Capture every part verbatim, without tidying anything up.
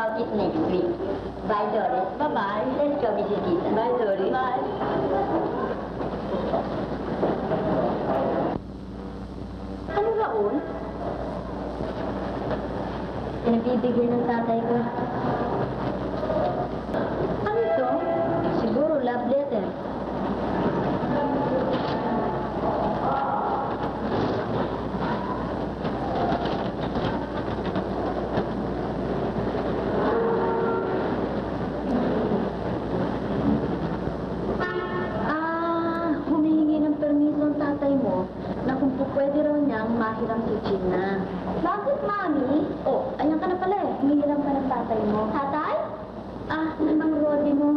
about it next week. Bye, Doris. Bye-bye. Let's go, Missus Gita. Bye, Doris. Bye. Ano, Raul? Pinabibigyan ng tatay ko. Ano ito? Siguro love letter. Pwede raw niyang mahiram si Gina. Bakit, Mami? Oh, ayan ka na pala eh. Humihiram ka ng tatay mo. Tatay? Ah, namang Rodi mo.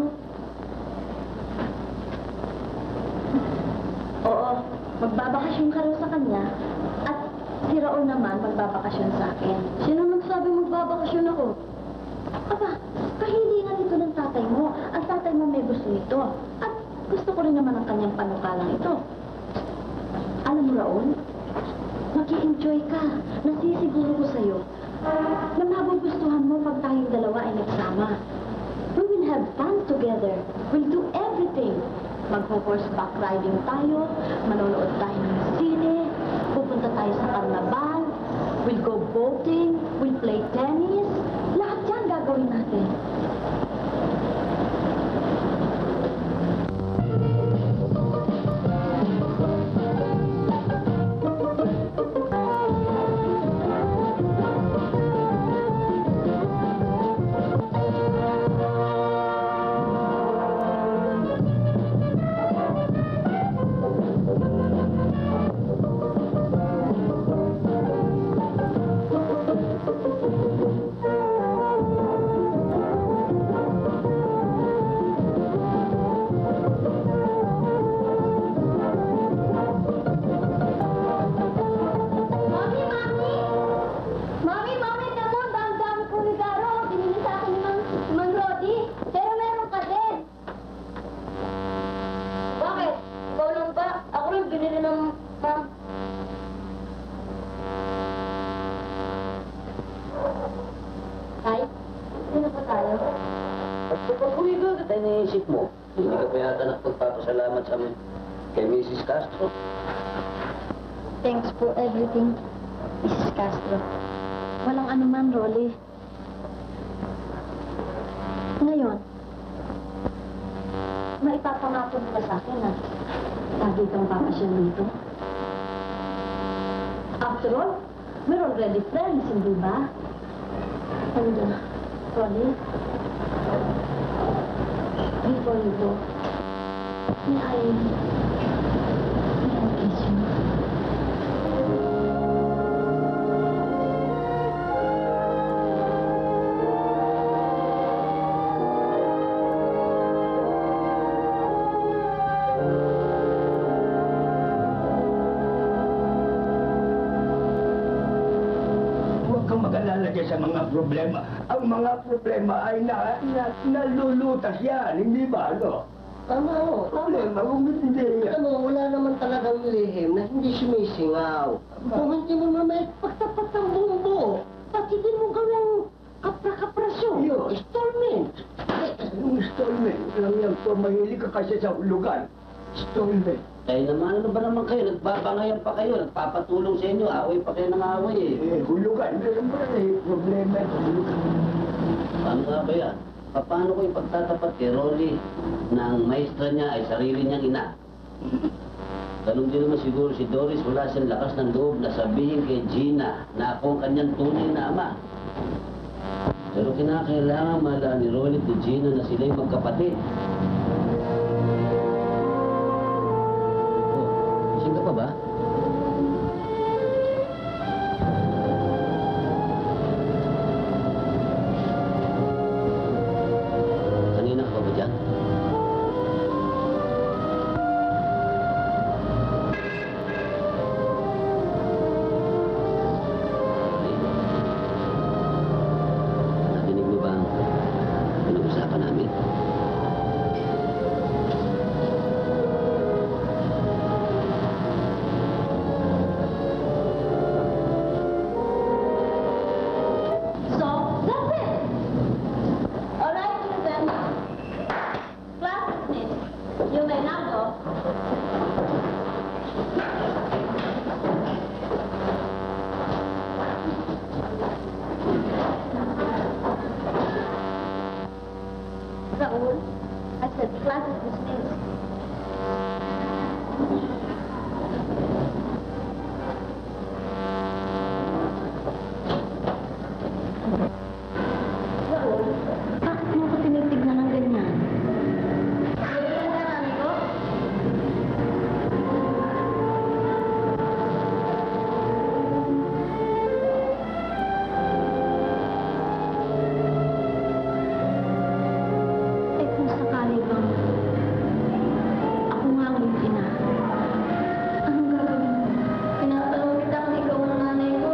Oo, magbabakasyon ka raw sa kanya. At si Raul naman magbabakasyon sa akin. Sino nagsabi magbabakasyon ako? Aba, kahilingan ito ng tatay mo. Ang tatay mo may gusto nito. At gusto ko rin naman ang kanyang panukalang ito. Alam mo, Raul, maki-enjoy ka. Nasisiguro ko sa'yo na magugustuhan mo pag tayong dalawa ay nagsama. We will have fun together. We'll do everything. Magpo-horseback riding tayo, manonood tayo ng sine, pupunta tayo sa karnaval, we'll go boating, we'll play tennis. Lahat yan gagawin natin. Iniisip mo, hindi ka pa yata nagpagpapasalamat sa kay Missus Castro. Thanks for everything, Missus Castro. Walang anuman, Rolly. Ngayon, maipapangako mo ba sa akin na lagi kang papasya dito? After all, we're already friends, hindi ba? And, uh, Rolly, before you go, may I, may I kiss you? Huwag kang mag-alala dyan sa mga problema. Ang mga problema ay na, na, nalulutas yan, hindi ba, ano? Tama ho. Problema, kung hindi yan. Ano, wala naman talagang lihim na hindi sumisingaw. Kung hindi mo naman pagtapat ng bumbo, pati din mo gawing kapra-kaprasyon. Yun. Installment. Yung installment, lang yan po, mahilig ka kasi sa hulugan. Installment. Eh naman, ano ba naman kayo? Nagbabangayan pa kayo, nagpapatulong sa inyo, away pa kayo ng away eh. Eh, hulugan, meron ba eh, problema sa hulugan. Paano nga ba yan? Paano ko ipagtatapat kay Rolly na ang maestra niya ay sarili niyang ina? Ganun din naman siguro si Doris, wala siyang lakas ng loob na sabihin kay Gina na ako ang kanyang tunay na ama. Pero kinakailangan malaan ni Rolly at ni Gina na sila'y magkapatid. Oh, gising ka pa ba? Kanina ka pa ba dyan? Narinig mo ba ang pinag-usapan namin? Class is dismissed. Bakit mo ko tinitignan ng ganyan? Wala ka, nanay ko? Eh kung sakali bang ako nga ang iyong ina, anong gagawin mo? Tinatanong kita kung ikaw ang nanay ko.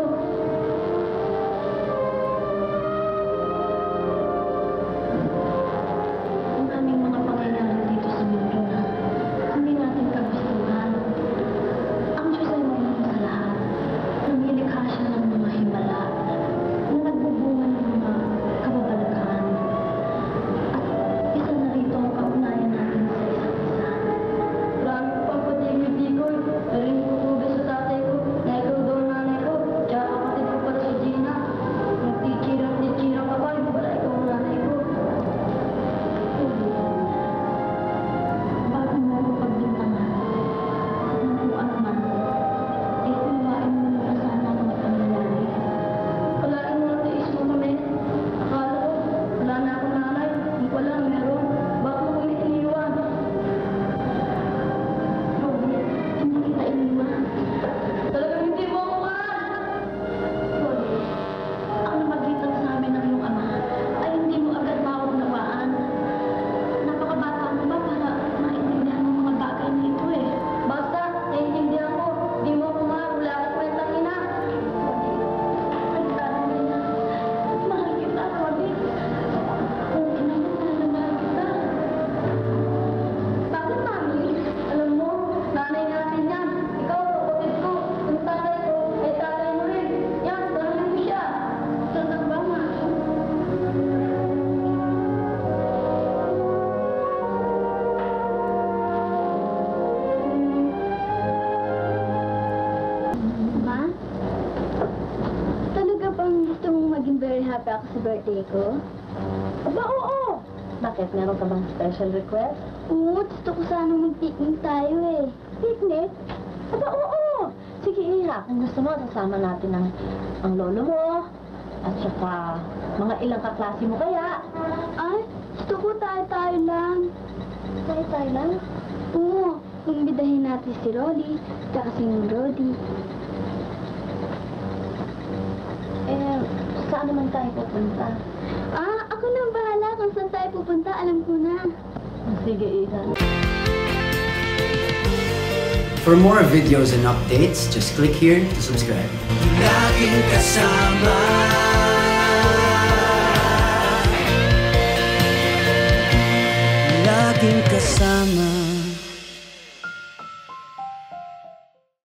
Ang aming mga pangailangan dito sa mundo na hindi natin kagustuhan. Ang Diyos ay mayroon sa lahat. Lumilikha siya ng mga himala na nagbubunga ng mga kababalaghan. At isa na rito ang kaugnayan natin sa isa't isa. Marami ko pang patigil-tigil. Narinig ko po sa tatay ko na ikaw daw ang nanay ko. Tsaka kapatid ko pala si Gina. Nagtitira-titira ka ba? Hindi pala ikaw ang nanay ko. Bago mo ako pagbintangan ng kung ano man, eh kumain mo na sana ang mga pangyayari. Walain mo ang tiis mo kami. Akala ko, wala na akong nanay. Hindi ko alam, meron. Bakit mo kami iniwan? Robert, hindi kita iniwan. Talagang hindi mo ako mahal. Robert, ang namagitan sa amin ng iyong ama ay hindi mo agad maunawaan. Napakabata mo ba para maintindihan mo mga bagay na ito eh? Basta, naiintindihan ko. Di mo ako mahal. Wala ka kwentang ina. Ay, tanong ganyan. Mahal kita, Robert. Kung ina mo, mahal na mahal kita. Bakit, mami? Alam mo, nanay natin yan. Ikaw, kapatid ko. Yung tatay ko, ay tatay mo rin. Yan, tanongin mo siya. Saan ba, ma? Ma? Talaga bang gusto mong maging very happy ako sa birthday ko? Aba, oo! Bakit? Meron ka bang special request? Oo, gusto ko sana mag-picnic tayo eh. Picnic? Aba, oo! Sige, Iha, kung gusto mo, sasama natin ang, ang lolo mo, at saka mga ilang kaklase mo kaya. Ay, gusto ko tayo-tayo lang. Tayo-tayo lang? Oo, umbidahin natin si Rolly, at si Rodi. Eh, saan naman tayo pupunta? Ah, ako na ang bahala kung saan tayo pupunta. Alam ko na. Sige, Iha. For more videos and updates, just click here to subscribe. Laging kasama. Laging kasama.